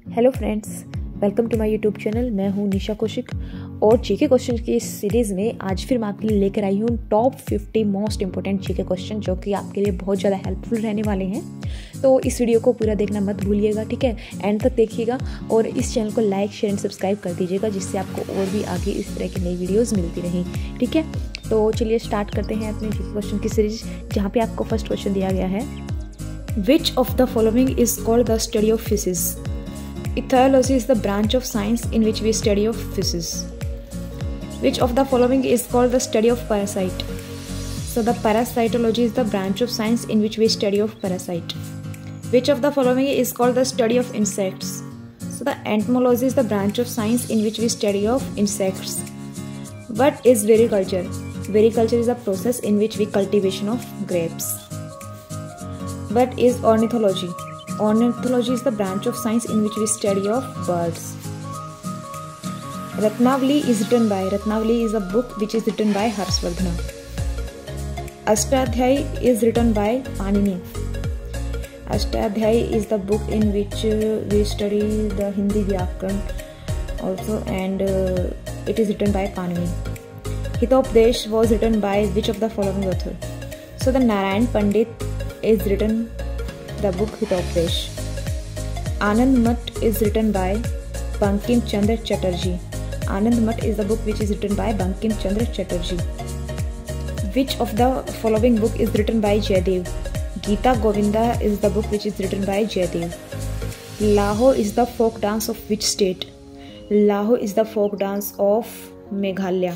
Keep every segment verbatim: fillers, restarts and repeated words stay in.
Hello friends, welcome to my YouTube channel. मैं हूं निशा कौशिक और जीके क्वेश्चन की इस सीरीज़ में आज फिर मैं आपके लिए लेकर आई हूं top fifty most important GK question जो कि आपके लिए बहुत ज़्यादा हेल्पफुल रहने वाले हैं। तो इस वीडियो को पूरा देखना मत भूलिएगा, ठीक है। एंड तक देखिएगा और इस चैनल को लाइक शेयर एंड सब्सक्राइब कर दीजिएगा जिससे आपको और भी आगे इस तरह की नई वीडियोज़ मिलती रहें, ठीक है। तो चलिए स्टार्ट करते हैं अपने जीके क्वेश्चन की सीरीज, जहाँ पे आपको फर्स्ट क्वेश्चन दिया गया है, which of the following is called the study of fishes? Ichthyology is the branch of science in which we study of fishes. Which of the following is called the study of parasite? So the parasitology is the branch of science in which we study of parasite. Which of the following is called the study of insects? So the entomology is the branch of science in which we study of insects. What is vericulture? Vericulture is a process in which we cultivation of grapes. What is ornithology? Ornithology is the branch of science in which we study of birds. Ratnavali is written by Ratnavali is a book which is written by Harshvardhana. Ashtadhyayi is written by Panini. Ashtadhyayi is the book in which uh, we study the Hindi Vyakaran also, and uh, it is written by Panini. Hitopdesh was written by which of the following author? So the Narayan Pandit is written the book Hitopdesh. Anand Mat is written by Bankim Chandra Chatterjee. Anand Mat is the book which is written by Bankim Chandra Chatterjee. Which of the following book is written by Jaydev? Gita Govinda is the book which is written by Jaydev. Laho is the folk dance of which state? Laho is the folk dance of Meghalaya.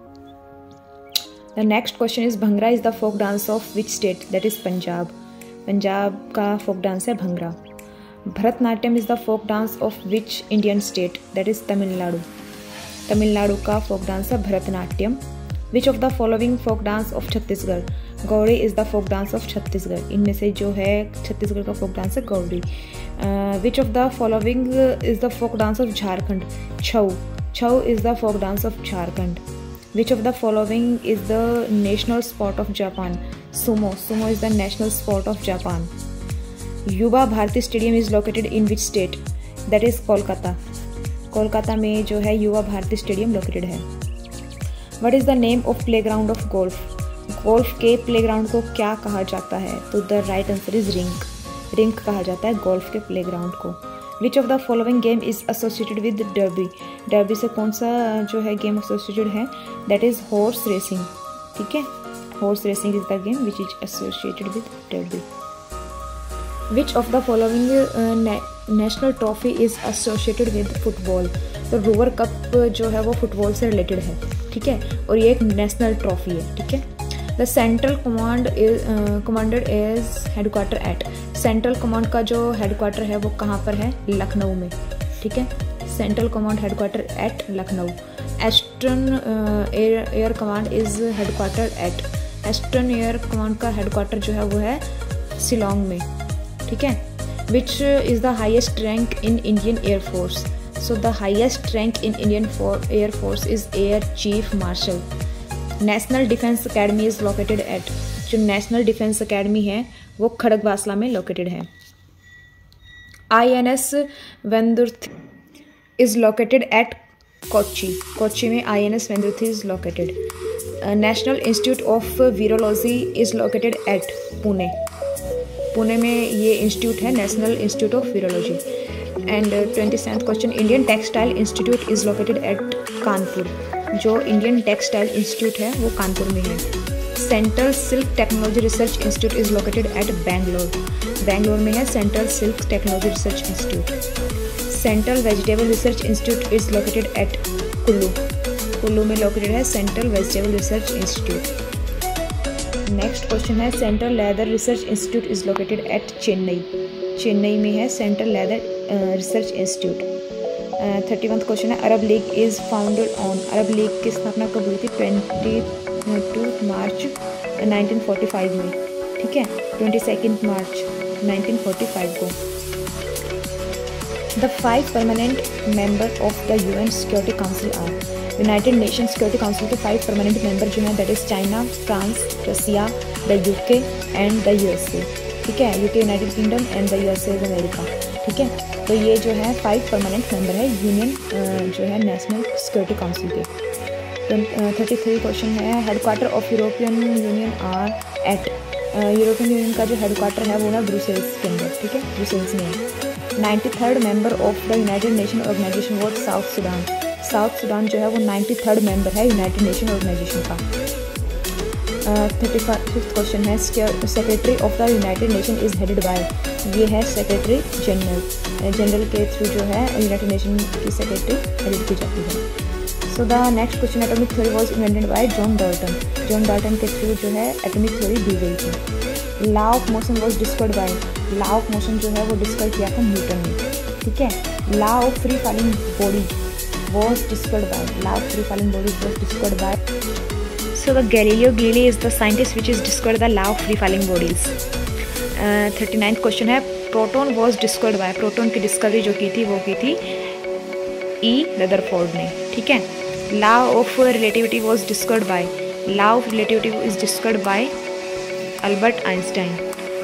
The next question is Bhangra is the folk dance of which state? That is Punjab. Punjab का folk dance है bhangra. Bharatanatyam is the folk dance of which Indian state? That is Tamil Nadu. Tamil Nadu का folk dance है Bharatanatyam. Which of the following folk dance of Chhattisgarh? Gaudi is the folk dance of Chhattisgarh. इनमें से जो है छत्तीसगढ़ का folk dance है Gaudi. Which of the following is the folk dance of Jharkhand? Chhau. Chhau is the folk dance of Jharkhand. Which of the following is the national sport of Japan? Sumo. Sumo is the national sport of Japan. Yuva Bharati Stadium is located in which state? That is Kolkata. Kolkata में जो है Yuva Bharati stadium located है। What is the name of playground of golf? Golf के playground को क्या कहा जाता है? तो the right answer is rink. Rink कहा जाता है गोल्फ के प्लेग्राउंड को। Which of the following game is associated with derby? derby से कौन सा जो है गेम एसोसिएटेड है? That is horse racing, ठीक है। horse racing is the game which is associated with derby. Which of the following uh, na national trophy is associated with football? तो rover cup जो है वो फुटबॉल से related है, ठीक है, और ये एक नेशनल ट्रॉफी है, ठीक है। The central command is commanded as headquarter at. Central command का जो हेडक्वार्टर है वो कहाँ पर है? लखनऊ में, ठीक है। Central command headquarter at Lucknow. Eastern air air command is headquarter at. Eastern air command का हेडक्वार्टर जो है वो है शिलोंग में, ठीक है। Which is the highest rank in Indian air force? So the highest rank in Indian air force is air chief marshal. National defence academy is located at. जो national defence academy है वो खड़गवासला में लोकेटेड है। I N S Venduruthy is located at Kochi. Kochi में I N S Venduruthy is located. National institute of virology is located at Pune. Pune में ये institute है, national institute of virology. And twenty seventh question, Indian textile institute is located at Kanpur. जो Indian textile institute है वो कानपुर में है। Central silk technology research institute is located at Bangalore. Bangalore में है central silk technology research institute. Central vegetable research institute is located at Kullu. Kullu में located है central vegetable research institute. Next question है, central leather research institute is located at Chennai. Chennai में है central leather research institute. Thirty one question है, Arab league is founded on. Arab league की स्थापना कब हुई थी? Twenty two March nineteen forty five में, ठीक है, twenty second March nineteen forty five को। The five permanent member of the UN security council are. United nation security council के फाइव परमानेंट मेंबर जो हैं that is China, France, Russia, the UK and the USA, ठीक है। UK united kingdom and the USA America, ठीक है। तो ये जो है फाइव परमानेंट मेंबर है यूनियन जो है नेशनल सिक्योरिटी काउंसिल के। थर्टी थ्री क्वेश्चन है headquarter of European union are at, European union का जो हेडक्वार्टर है वो ना ब्रुसेल्स के अंदर, ठीक है, ब्रुसेल्स में है। Ninety third member of the united nation organisation what South Sudan, South Sudan जो है वो नाइन्टी थर्ड मेंबर है यूनाइटेड नेशन ऑर्गेनाइजेशन का। थर्टी फिफ्थ क्वेश्चन है secretary of the united nation is headed by, ये है सेक्रेटरी जनरल, जनरल के through जो है यूनाइटेड नेशन की सेक्रेटरी हेडेड की जाती है। So the next question atomic theory was invented by John Dalton, John Dalton के थ्रू जो है एटॉमिक थ्योरी दी गई थी। Law of motion was discovered by, law of motion जो है वो डिस्कवर किया था न्यूटन ने, ठीक है। Law of free falling body was discovered by, law of free falling body was discovered by, so the Galileo Galilei is the scientist which is discovered the law of free falling bodies. Thirty ninth question है proton was discovered by, proton की discovery जो की थी वो की थी ई Rutherford ने, ठीक है। Law of relativity was discovered by, law of relativity is discovered by Albert Einstein.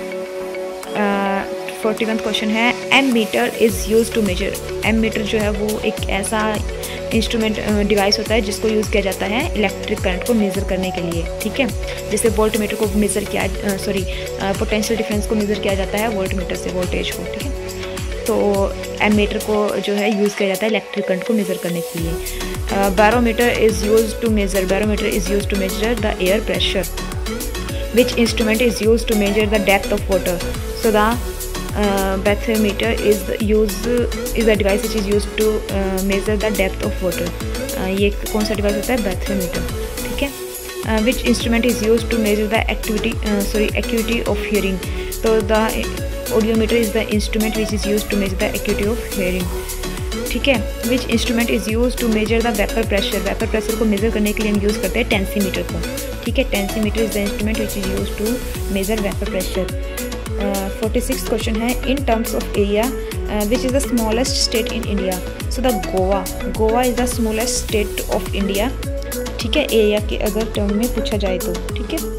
Forty one question है ammeter is use to measure, ammeter जो है वो एक ऐसा इंस्ट्रूमेंट डिवाइस होता है जिसको यूज़ किया जाता है इलेक्ट्रिक करंट को मेज़र करने के लिए, ठीक है। जैसे वोल्ट मीटर को मेज़र किया सॉरी पोटेंशियल डिफरेंस को मेज़र किया जाता है वोल्ट मीटर से, वोल्टेज को, ठीक है। तो एम मीटर को जो है यूज़ किया जाता है इलेक्ट्रिक करंट को मेज़र करने के लिए। Barometer is use to measure, barometer is use to measure the air pressure. Which instrument is use to measure the depth of water, so the bathymeter is used is a device which is used to uh, measure the depth of water. uh, ये कौन सा device होता है bathymeter, ठीक है। uh, which instrument is used to measure the activity uh, sorry acuity of hearing, तो the audiometer is the instrument which is used to measure the acuity of hearing, ठीक है। which instrument is used to measure the vapor pressure, vapor pressure को measure करने के लिए हम use करते हैं tensimeter को, ठीक है। tensimeter is the instrument which is used to measure vapor pressure. Forty six question है in terms of area which is the smallest state in India, so the Goa, Goa is the smallest state of India, ठीक है, area के अगर term में पूछा जाए तो, ठीक है।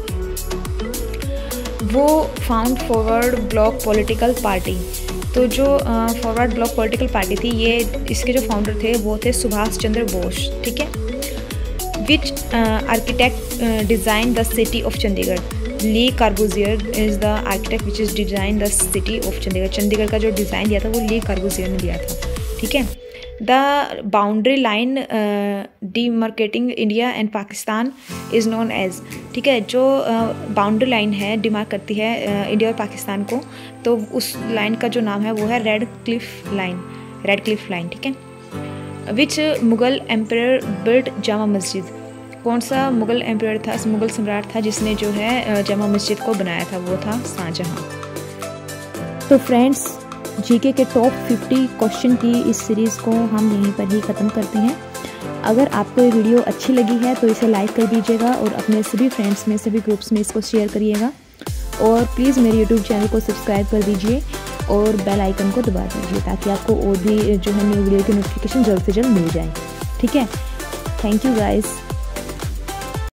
वो found forward bloc political party, तो जो फॉरवर्ड ब्लॉक पॉलिटिकल पार्टी थी ये इसके जो फाउंडर थे वो थे सुभाष चंद्र बोस, ठीक है। Which architect design the city of Chandigarh, Le Corbusier is the architect which is design the city of Chandigarh, Chandigarh का जो डिज़ाइन दिया था वो ली कार्बूजियर ने दिया था, ठीक है। The boundary line demarcating India and Pakistan is known as, ठीक है, जो बाउंड्री uh, लाइन है डिमार्क करती है uh, इंडिया और पाकिस्तान को, तो उस लाइन का जो नाम है वो है Radcliffe line, Radcliffe line, ठीक है। Which Mughal emperor built Jama Masjid, कौन सा मुग़ल एम्परर था, मुग़ल सम्राट था जिसने जो है जामा मस्जिद को बनाया था, वो था शाहजहाँ। तो फ्रेंड्स जीके के टॉप फिफ्टी क्वेश्चन की इस सीरीज़ को हम यहीं पर ही ख़त्म करते हैं। अगर आपको ये वीडियो अच्छी लगी है तो इसे लाइक कर दीजिएगा और अपने सभी फ्रेंड्स में, सभी ग्रुप्स में इसको शेयर करिएगा, और प्लीज़ मेरे यूट्यूब चैनल को सब्सक्राइब कर दीजिए और बेल आइकन को दबा दीजिए ताकि आपको और भी जो है नई वीडियो की नोटिफिकेशन जल्द से जल्द मिल जाए, ठीक है। Thank you guys.